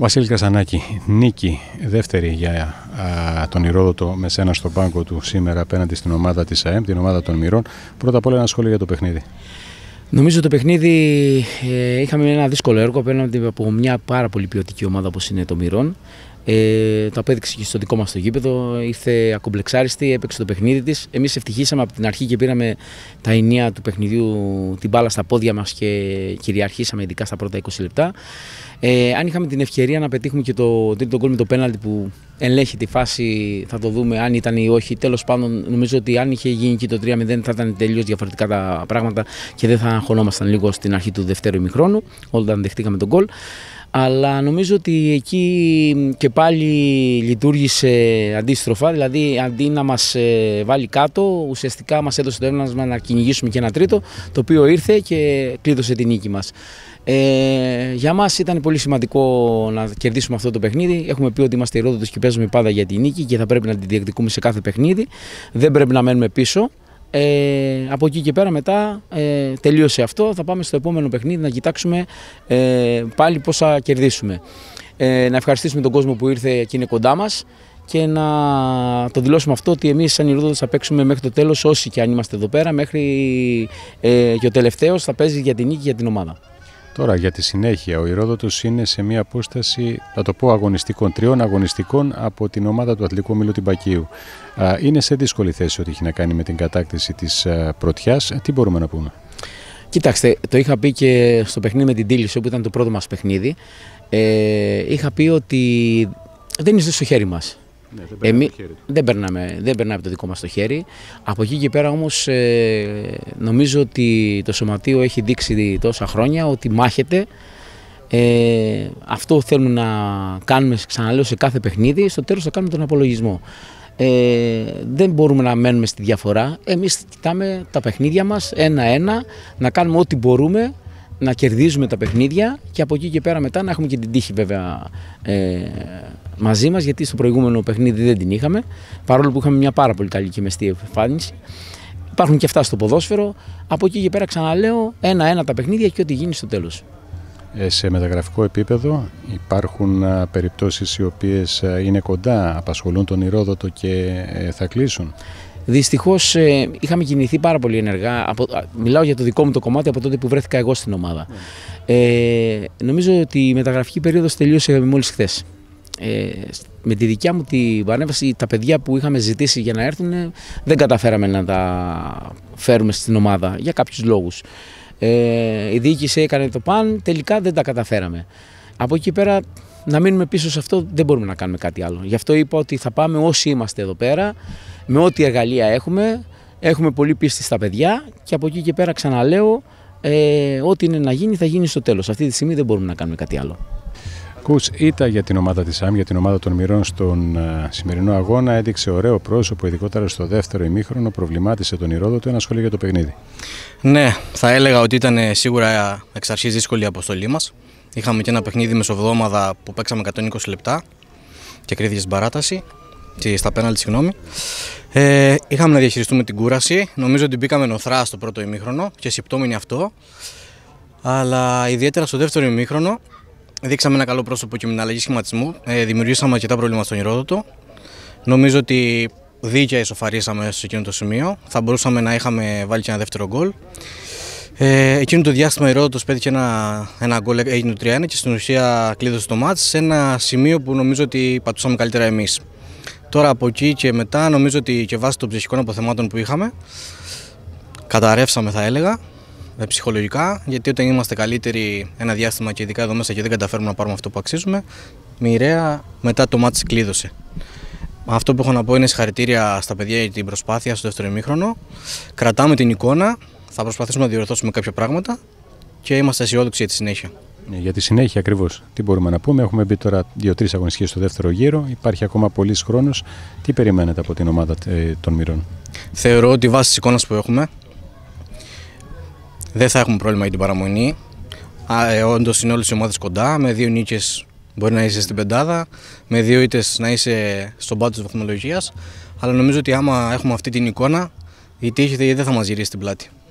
Βασίλη Κασανάκη, νίκη δεύτερη για τον Ηρόδοτο με σένα στον πάγκο του σήμερα απέναντι στην ομάδα της ΑΕΜ, την ομάδα των Μυρών. Πρώτα απ' όλα ένα σχόλιο για το παιχνίδι. Νομίζω το παιχνίδι είχαμε ένα δύσκολο έργο απέναντι από μια πάρα πολύ ποιοτική ομάδα όπως είναι το Μυρών. Το απέδειξε και στο δικό μας το γήπεδο, ήρθε ακομπλεξάριστη, έπαιξε το παιχνίδι της. Εμείς ευτυχήσαμε από την αρχή και πήραμε τα ενία του παιχνιδιού, την μπάλα στα πόδια μας και κυριαρχήσαμε ειδικά στα πρώτα 20 λεπτά. Αν είχαμε την ευκαιρία να πετύχουμε και το τρίτο γκολ με το πέναλτι που ελέγχει τη φάση, θα το δούμε αν ήταν ή όχι. Τέλος πάντων, νομίζω ότι αν είχε γίνει και το 3-0 θα ήταν τελείως διαφορετικά τα πράγματα και δεν θα αγχωνόμασταν λίγο στην αρχή του δευτέρου ημιχρόνου, όταν δεχτήκαμε τον γκολ. Αλλά νομίζω ότι εκεί και πάλι λειτουργήσε αντίστροφα, δηλαδή αντί να μας βάλει κάτω, ουσιαστικά μας έδωσε το έμπνευσμα να κυνηγήσουμε και ένα τρίτο, το οποίο ήρθε και κλείδωσε την νίκη μας. Για μας ήταν πολύ σημαντικό να κερδίσουμε αυτό το παιχνίδι. Έχουμε πει ότι είμαστε Ηρόδοτος και παίζουμε πάντα για τη νίκη και θα πρέπει να τη διεκδικούμε σε κάθε παιχνίδι. Δεν πρέπει να μένουμε πίσω. Από εκεί και πέρα μετά τελείωσε αυτό, θα πάμε στο επόμενο παιχνίδι να κοιτάξουμε πάλι πώς θα κερδίσουμε. Να ευχαριστήσουμε τον κόσμο που ήρθε και είναι κοντά μας και να το δηλώσουμε αυτό ότι εμείς σαν Ηρόδοτος θα παίξουμε μέχρι το τέλος, όσοι και αν είμαστε εδώ πέρα, μέχρι και ο τελευταίος θα παίζει για την νίκη για την ομάδα. Τώρα για τη συνέχεια, ο Ηρόδοτος είναι σε μια απόσταση, θα το πω, αγωνιστικών, 3 αγωνιστικών από την ομάδα του Αθλητικού Ομίλου Τυμπακίου. Είναι σε δύσκολη θέση ό,τι έχει να κάνει με την κατάκτηση της πρωτιάς. Τι μπορούμε να πούμε? Κοιτάξτε, το είχα πει και στο παιχνίδι με την Τίληση, όπου ήταν το πρώτο μας παιχνίδι. Είχα πει ότι δεν είναι στο χέρι μας. Ναι, δεν περνάμε από το δικό μας το χέρι. Από εκεί και πέρα όμως νομίζω ότι το Σωματείο έχει δείξει τόσα χρόνια ότι μάχεται. Αυτό θέλουμε να κάνουμε, ξαναλέω, σε κάθε παιχνίδι. Στο τέλος θα κάνουμε τον απολογισμό. Δεν μπορούμε να μένουμε στη διαφορά. Εμείς κοιτάμε τα παιχνίδια μας ένα-ένα, να κάνουμε ό,τι μπορούμε, να κερδίζουμε τα παιχνίδια και από εκεί και πέρα μετά να έχουμε και την τύχη βέβαια μαζί μας, γιατί στο προηγούμενο παιχνίδι δεν την είχαμε, παρόλο που είχαμε μια πάρα πολύ καλή και μεστή εμφάνιση. Υπάρχουν και αυτά στο ποδόσφαιρο. Από εκεί και πέρα ξαναλέω ένα-ένα τα παιχνίδια και ό,τι γίνει στο τέλος. Σε μεταγραφικό επίπεδο υπάρχουν περιπτώσεις οι οποίες είναι κοντά, απασχολούν τον Ηρόδοτο και θα κλείσουν? Δυστυχώς είχαμε κινηθεί πάρα πολύ ενεργά. Μιλάω για το δικό μου το κομμάτι από τότε που βρέθηκα εγώ στην ομάδα. Νομίζω ότι η μεταγραφική περίοδος τελείωσε μόλις χθες. Με τη δικιά μου την παρέμβαση, τα παιδιά που είχαμε ζητήσει για να έρθουν δεν καταφέραμε να τα φέρουμε στην ομάδα για κάποιους λόγους. Η διοίκηση έκανε το παν, τελικά δεν τα καταφέραμε. Από εκεί πέρα να μείνουμε πίσω σε αυτό δεν μπορούμε να κάνουμε κάτι άλλο. Γι' αυτό είπα ότι θα πάμε όσοι είμαστε εδώ πέρα, με ό,τι εργαλεία έχουμε πολύ πίστη στα παιδιά και από εκεί και πέρα ξαναλέω ό,τι είναι να γίνει θα γίνει στο τέλος. Αυτή τη στιγμή δεν μπορούμε να κάνουμε κάτι άλλο. Κούτς, ήττα για την ομάδα της ΑΜ, για την ομάδα των Μυρών στον σημερινό αγώνα, έδειξε ωραίο πρόσωπο, ειδικότερα στο δεύτερο ημίχρονο, προβλημάτισε τον Ηρόδοτο. Ένα σχόλιο για το παιχνίδι. Ναι, θα έλεγα ότι ήταν σίγουρα εξ αρχής δύσκολη η αποστολή μας. Είχαμε και ένα παιχνίδι μεσοβδόμαδα που παίξαμε 120 λεπτά και κρίθηκε στην παράταση, στα πέναλτι, συγγνώμη. Είχαμε να διαχειριστούμε την κούραση. Νομίζω ότι μπήκαμε νοθρά στο πρώτο ημίχρονο και συμπτώμενη αυτό. Αλλά ιδιαίτερα στο δεύτερο ημίχρονο δείξαμε ένα καλό πρόσωπο και με την αλλαγή σχηματισμού. Δημιουργήσαμε αρκετά προβλήματα στον Ηρόδοτο. Νομίζω ότι δίκαια ισοφαρίσαμε σε εκείνο το σημείο. Θα μπορούσαμε να είχαμε βάλει και ένα δεύτερο γκολ. Εκείνο το διάστημα ο Ηρόδοτος πέτυχε ένα γκολ, έγινε το 3-1 και στην ουσία κλείδωσε το μάτς σε ένα σημείο που νομίζω ότι πατούσαμε καλύτερα εμείς. Τώρα από εκεί και μετά νομίζω ότι και βάσει των ψυχικών αποθεμάτων που είχαμε καταρρεύσαμε, θα έλεγα, ψυχολογικά, γιατί όταν είμαστε καλύτεροι ένα διάστημα και ειδικά εδώ μέσα και δεν καταφέρουμε να πάρουμε αυτό που αξίζουμε, μοιραία μετά το μάτς κλείδωσε. Αυτό που έχω να πω είναι συγχαρητήρια στα παιδιά για την προσπάθεια στο δεύτερο ημίχρονο. Κρατάμε την εικόνα, θα προσπαθήσουμε να διορθώσουμε κάποια πράγματα και είμαστε αισιόδοξοι για τη συνέχεια. Για τη συνέχεια ακριβώς. Τι μπορούμε να πούμε? Έχουμε μπει τώρα 2-3 αγωνιστικές στο δεύτερο γύρο. Υπάρχει ακόμα πολύς χρόνος. Τι περιμένετε από την ομάδα των Μυρών? Θεωρώ ότι βάσει της εικόνας που έχουμε δεν θα έχουμε πρόβλημα για την παραμονή. Όντως είναι όλες οι ομάδες κοντά. Με 2 νίκες μπορεί να είσαι στην πεντάδα, με 2 ήττες να είσαι στον πάτο της βαθμολογίας. Αλλά νομίζω ότι άμα έχουμε αυτή την εικόνα, η τύχη δεν θα μας γυρίσει την πλάτη.